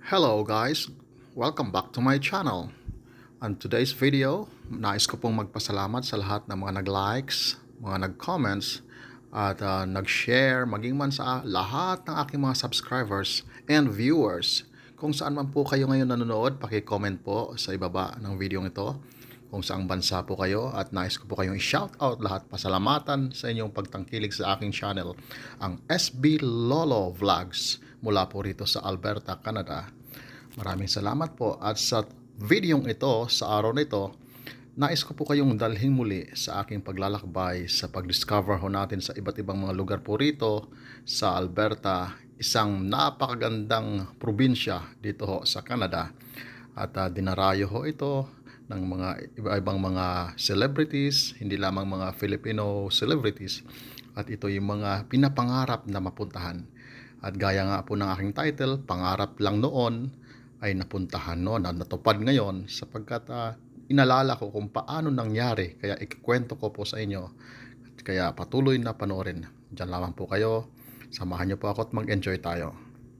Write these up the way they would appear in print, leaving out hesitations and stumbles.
Hello guys, welcome back to my channel. On today's video, nais ko pong magpasalamat sa lahat ng mga nag-likes, mga nag-comments, at nag-share, maging man sa lahat ng aking mga subscribers and viewers. Kung saan man po kayo ngayon nanonood, paki-comment po sa ibaba ng video ito kung saang bansa po kayo at nais ko po kayong i-shoutout lahat. Pasalamatan sa inyong pagtangkilig sa aking channel, ang SB Lolo Vlogs, mula po rito sa Alberta, Canada. Maraming salamat po at sa videong ito, sa araw nito, nais ko po kayong dalhin muli sa aking paglalakbay sa pag-discover ho natin sa iba't ibang mga lugar po rito sa Alberta, isang napakagandang probinsya dito ho sa Canada. At dinarayo ho ito ng mga iba-ibang mga celebrities, hindi lamang mga Filipino celebrities, at ito yung mga pinapangarap na mapuntahan. At gaya nga po ng aking title, pangarap lang noon ay napuntahan noon at natupad ngayon, sapagkat inalala ko kung paano nangyari, kaya ikikwento ko po sa inyo. Kaya patuloy na panoorin. Diyan lamang po kayo, samahan niyo po ako at mag-enjoy tayo.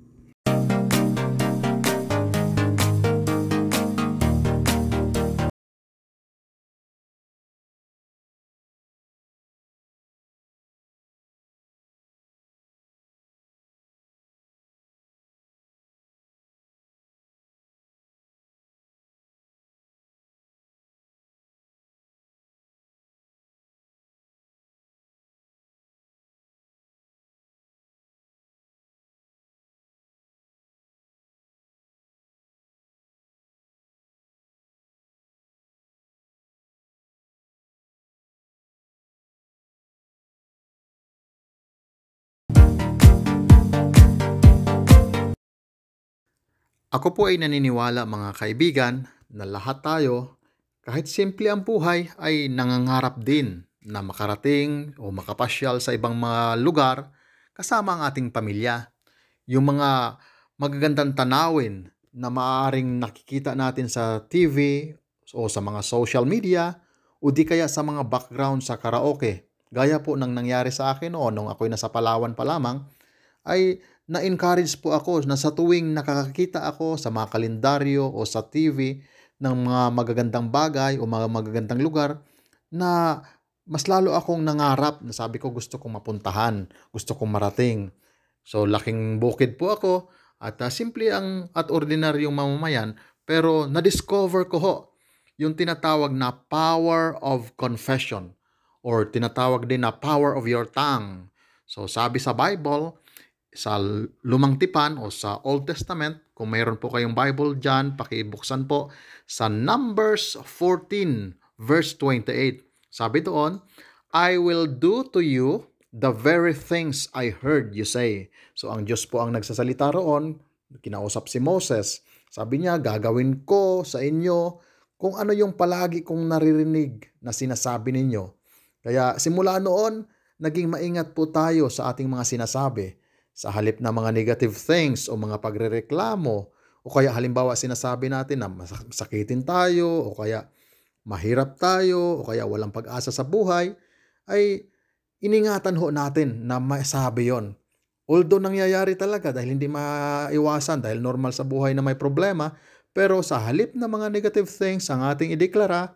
Ako po ay naniniwala, mga kaibigan, na lahat tayo, kahit simple ang buhay, ay nangangarap din na makarating o makapasyal sa ibang mga lugar kasama ang ating pamilya. Yung mga magagandang tanawin na maaaring nakikita natin sa TV o sa mga social media o di kaya sa mga background sa karaoke. Gaya po ng nangyari sa akin noon nung ako'y nasa Palawan pa lamang, ay na-encourage po ako na sa tuwing nakakakita ako sa mga kalendaryo o sa TV ng mga magagandang bagay o mga magagandang lugar, na mas lalo akong nangarap na sabi ko gusto kong mapuntahan, gusto kong marating. So laking bukid po ako at simple ang at ordinaryong mamamayan, pero na-discover ko ho yung tinatawag na power of confession or tinatawag din na power of your tongue. So sabi sa Bible, sa Lumang Tipan o sa Old Testament, kung mayroon po kayong Bible dyan, pakibuksan po sa Numbers 14 verse 28. Sabi doon, I will do to you the very things I heard you say. So ang Diyos po ang nagsasalita roon, kinausap si Moses. Sabi niya, gagawin ko sa inyo kung ano yung palagi kong naririnig na sinasabi ninyo. Kaya simula noon, naging maingat po tayo sa ating mga sinasabi. Sa halip na mga negative things o mga pagrereklamo, o kaya halimbawa sinasabi natin na masakitin tayo, o kaya mahirap tayo, o kaya walang pag-asa sa buhay, ay iningatan ho natin na masabi yon. Although nangyayari talaga dahil hindi maiwasan, dahil normal sa buhay na may problema, pero sa halip na mga negative things ang ating ideklara,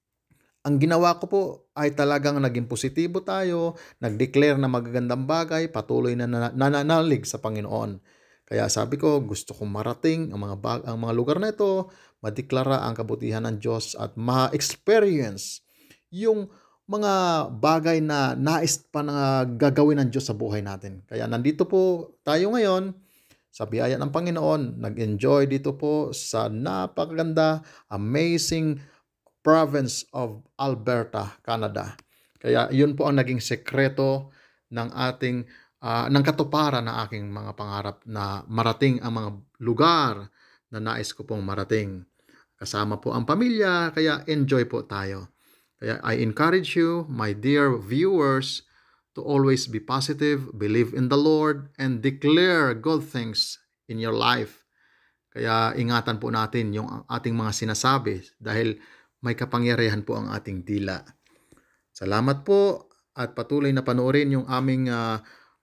ang ginawa ko po ay talagang naging positibo tayo, nag-declare na magagandang bagay, patuloy na nananalig sa Panginoon. Kaya sabi ko, gusto kong marating ang mga lugar na ito, madeklara ang kabutihan ng Diyos at ma-experience yung mga bagay na nais pa na gagawin ng Diyos sa buhay natin. Kaya nandito po tayo ngayon sa biyaya ng Panginoon, nag-enjoy dito po sa napakaganda, amazing province of Alberta, Canada. Kaya yun po ang naging sekreto ng ating ng katuparan ng aking mga pangarap na marating ang mga lugar na nais ko pong marating. Kasama po ang pamilya, kaya enjoy po tayo. Kaya I encourage you, my dear viewers, to always be positive, believe in the Lord, and declare good things in your life. Kaya ingatan po natin yung ating mga sinasabi dahil may kapangyarihan po ang ating dila. Salamat po at patuloy na panoorin yung aming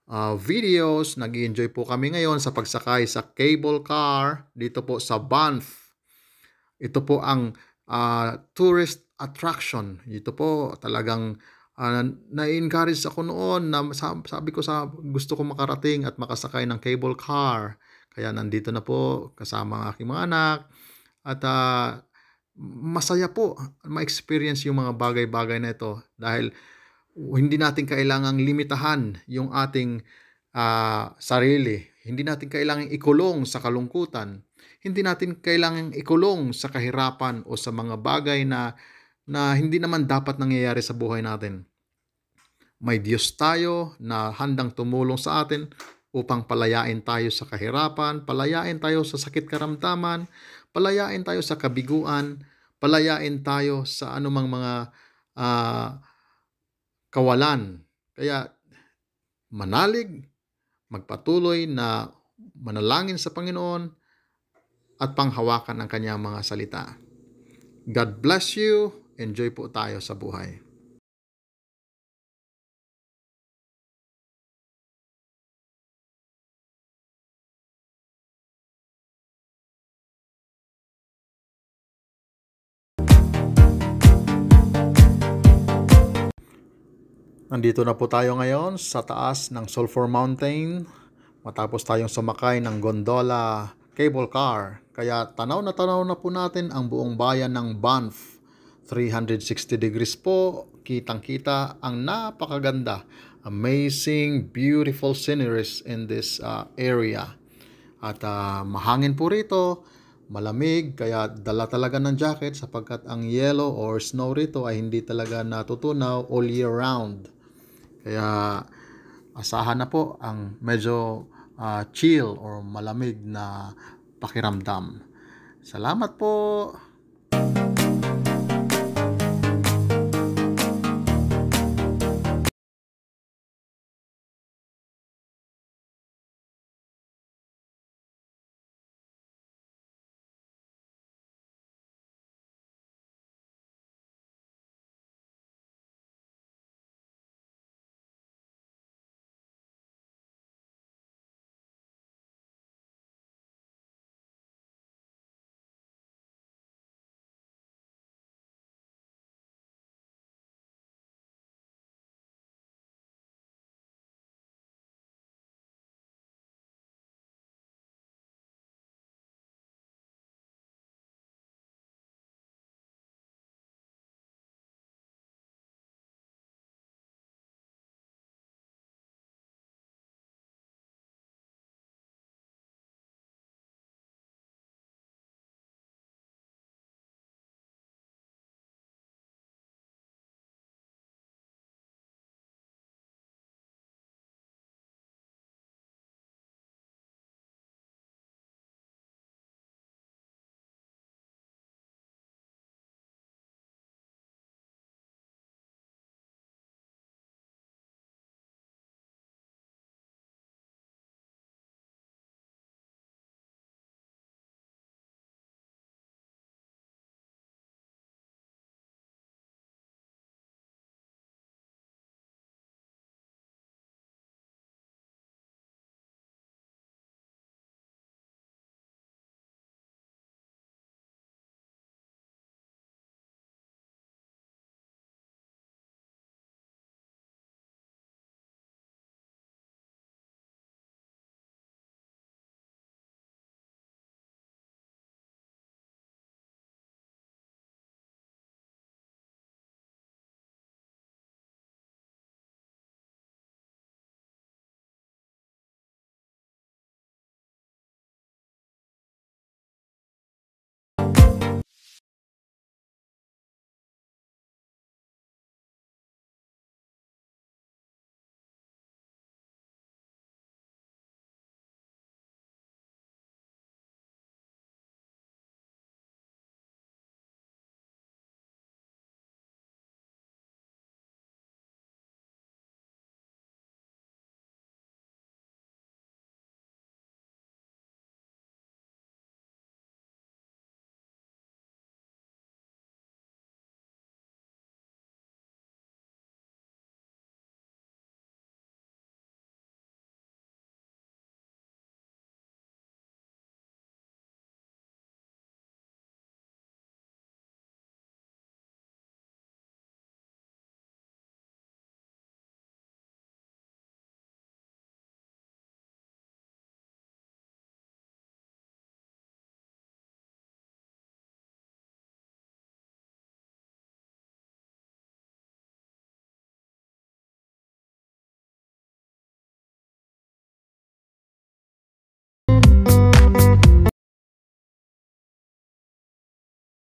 videos. Nag-enjoy po kami ngayon sa pagsakay sa cable car dito po sa Banff. Ito po ang tourist attraction. Ito po talagang na-encourage ako noon na sabi ko sa gusto ko makarating at makasakay ng cable car. Kaya nandito na po kasama ang aking mga anak at masaya po ma-experience yung mga bagay-bagay na ito dahil hindi natin kailangang limitahan yung ating sarili. Hindi natin kailangang ikulong sa kalungkutan. Hindi natin kailangang ikulong sa kahirapan o sa mga bagay na hindi naman dapat nangyayari sa buhay natin. May Diyos tayo na handang tumulong sa atin upang palayain tayo sa kahirapan, palayain tayo sa sakit karamdaman, palayain tayo sa kabiguan, palayain tayo sa anumang mga ah, kawalan. Kaya manalig, magpatuloy na manalangin sa Panginoon at panghawakan ang kanyang mga salita. God bless you. Enjoy po tayo sa buhay. Nandito na po tayo ngayon sa taas ng Sulphur Mountain matapos tayong sumakay ng gondola cable car. Kaya tanaw na po natin ang buong bayan ng Banff. 360 degrees po, kitang-kita ang napakaganda. Amazing, beautiful sceneries in this area. At mahangin po rito, malamig, kaya dala talaga ng jacket sapagkat ang yellow or snow rito ay hindi talaga natutunaw all year round. Kaya asahan na po ang medyo chill or malamig na pakiramdam. Salamat po!